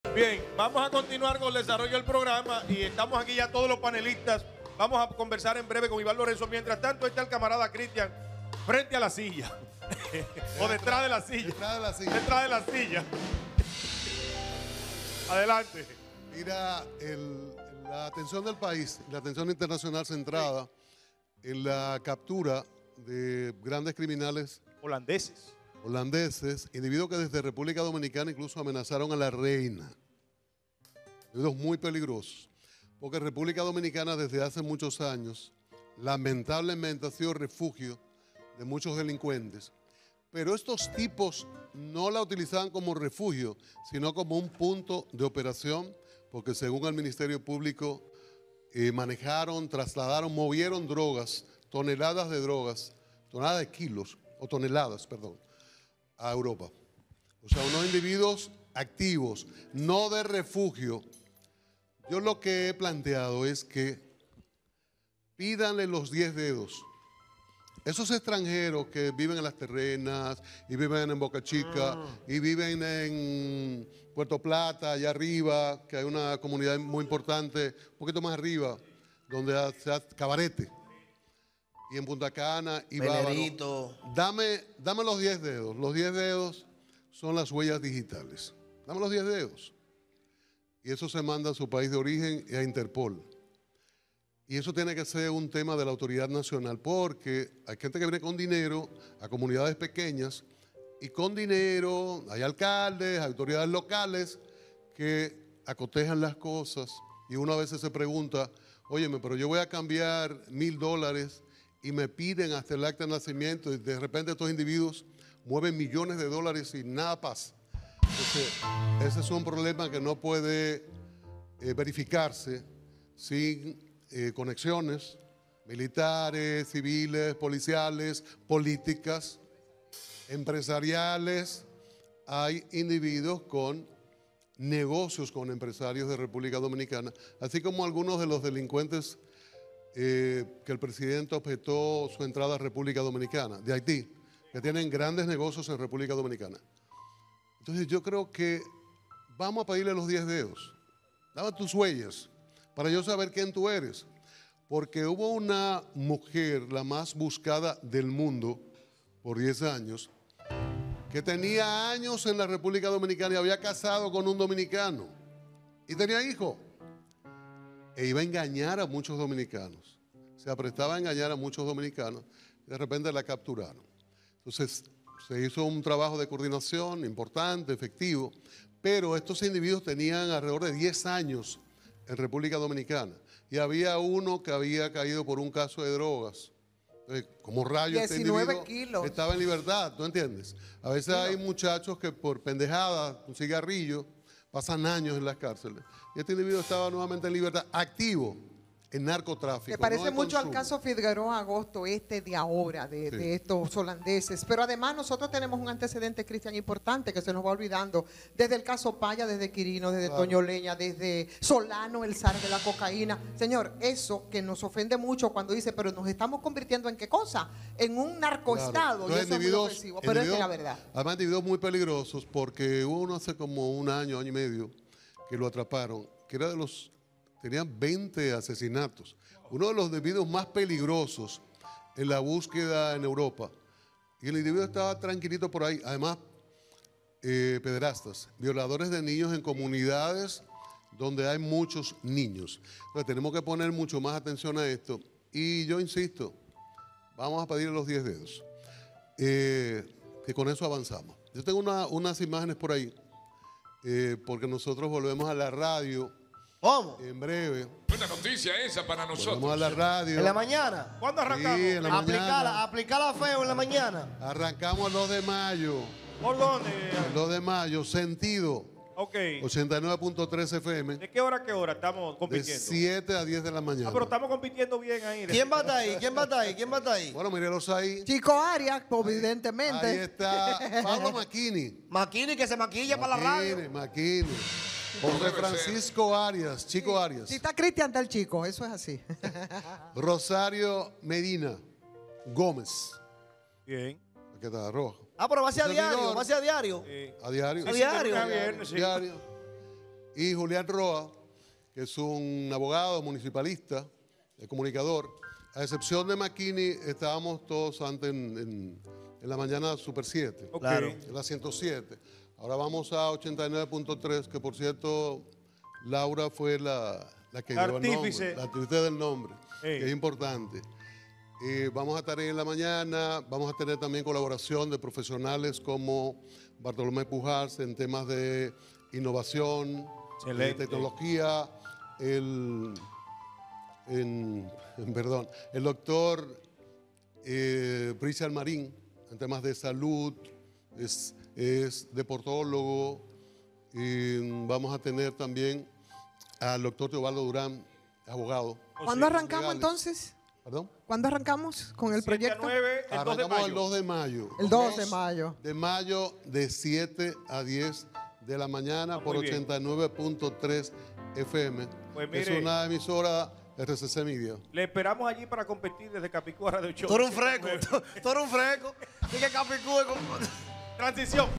Bien, vamos a continuar con el desarrollo del programa y estamos aquí ya todos los panelistas. Vamos a conversar en breve con Iván Lorenzo. Mientras tanto, está el camarada Cristian frente a la silla. O detrás de la silla. Detrás de la silla. Detrás de la silla. Adelante. Mira, la atención del país, la atención internacional centrada en la captura de grandes criminales holandeses, individuos que desde República Dominicana incluso amenazaron a la reina. Individuos muy peligrosos, porque República Dominicana desde hace muchos años, lamentablemente, ha sido refugio de muchos delincuentes. Pero estos tipos no la utilizaban como refugio, sino como un punto de operación, porque según el Ministerio Público, manejaron, trasladaron, movieron drogas, toneladas de kilos, o toneladas, perdón, a Europa. O sea, unos individuos activos, no de refugio. Yo lo que he planteado es que pídanle los 10 dedos. Esos extranjeros que viven en Las Terrenas y viven en Boca Chica y viven en Puerto Plata, allá arriba, que hay una comunidad muy importante, un poquito más arriba, donde se hace Cabarete, y en Punta Cana y Bávaro. Dame los 10 dedos. Los 10 dedos son las huellas digitales. Dame los 10 dedos. Y eso se manda a su país de origen y a Interpol. Y eso tiene que ser un tema de la autoridad nacional, porque hay gente que viene con dinero a comunidades pequeñas y con dinero hay alcaldes, autoridades locales que acotejan las cosas y uno a veces se pregunta, óyeme, pero yo voy a cambiar $1000 y me piden hasta el acta de nacimiento y de repente estos individuos mueven millones de dólares y nada pasa. Entonces, ese es un problema que no puede verificarse sin conexiones militares, civiles, policiales, políticas, empresariales. Hay individuos con negocios con empresarios de República Dominicana, así como algunos de los delincuentes que el presidente objetó su entrada a República Dominicana, de Haití, que tienen grandes negocios en República Dominicana. Entonces yo creo que vamos a pedirle los 10 dedos. Dame tus huellas para yo saber quién tú eres. Porque hubo una mujer, la más buscada del mundo, por 10 años, que tenía años en la República Dominicana y había casado con un dominicano. Y tenía hijos. E iba a engañar a muchos dominicanos. Se aprestaba a engañar a muchos dominicanos. Y de repente la capturaron. Entonces se hizo un trabajo de coordinación importante, efectivo. Pero estos individuos tenían alrededor de 10 años en República Dominicana. Y había uno que había caído por un caso de drogas. Entonces, como rayo, 19 kilos. Estaba en libertad, ¿tú entiendes? A veces hay muchachos que por pendejadas, un cigarrillo, pasan años en las cárceles. Y este individuo estaba nuevamente en libertad, activo en narcotráfico. Me parece no mucho al consumo. caso Figueroa Agosto, de ahora, de estos holandeses. Pero además nosotros tenemos un antecedente, Cristian, importante que se nos va olvidando. Desde el caso Paya, desde Quirino, desde Toño Leña, desde Solano, el zar de la cocaína. Señor, eso que nos ofende mucho cuando dice, pero nos estamos convirtiendo en qué cosa, en un narcoestado. Claro. Y eso es muy ofensivo, pero es que la verdad. Además, individuos muy peligrosos, porque hubo uno hace como un año y medio, que lo atraparon, que era de los... Tenían 20 asesinatos. Uno de los individuos más peligrosos en la búsqueda en Europa. Y el individuo estaba tranquilito por ahí. Además, pederastas, violadores de niños en comunidades donde hay muchos niños. Entonces, tenemos que poner mucho más atención a esto. Y yo insisto, vamos a pedir los 10 dedos. Que con eso avanzamos. Yo tengo unas imágenes por ahí, porque nosotros volvemos a la radio. ¿Cómo? En breve. Una noticia esa para nosotros. Vamos a la radio. ¿En la mañana? ¿Cuándo arrancamos? Sí, en la mañana. Aplicarla feo en la mañana. Arrancamos el 2 de mayo. ¿Por dónde? El 2 de mayo, sentido. Ok. 89.3 FM. ¿De qué hora a qué hora estamos De compitiendo? 7 a 10 de la mañana. Ah, pero estamos compitiendo bien ahí. ¿Quién va a estar ahí? ¿Quién va a estar ahí? ¿Quién va a estar ahí? Bueno, mírelos ahí. Chico Arias, evidentemente. Ahí está Pablo Maquini. Maquini que se maquilla para la radio. Maquini. José Francisco Arias, Chico Arias. Si está Cristian, está el chico, eso es así. Rosario Medina Gómez. Bien. Aquí está, rojo. Ah, pero va a ser a Servidor. diario, va a ser a diario. A diario. A diario. Cada viernes, sí. Diario. y Julián Roa, que es un abogado, municipalista, comunicador. A excepción de McKinney, estábamos todos antes en la mañana Super 7, Ok. Claro. en la 107. Ahora vamos a 89.3, que por cierto, Laura fue la que dio el Artífice. nombre, la artífice del nombre, Ey. que es importante. Vamos a estar ahí en la mañana, vamos a tener también colaboración de profesionales como Bartolomé Pujars en temas de innovación, Excelente. tecnología, perdón, el doctor Richard Marín en temas de salud, es deportólogo. Y vamos a tener también al doctor Teobaldo Durán, abogado. ¿Cuándo arrancamos legales. entonces? ¿Perdón? ¿Cuándo arrancamos con el 7 a proyecto? 9, el 2 de Arrancamos el mayo. 2 de mayo. El 2 de mayo. De mayo de 7 a 10 de la mañana Ah, por muy bien. 89.3 FM. Pues Es mire. una emisora RCC Media. Le esperamos allí para competir desde Capicúa Radio Show. Tú eres un fresco. Tú eres un fresco. Dije Capicúa. Transición.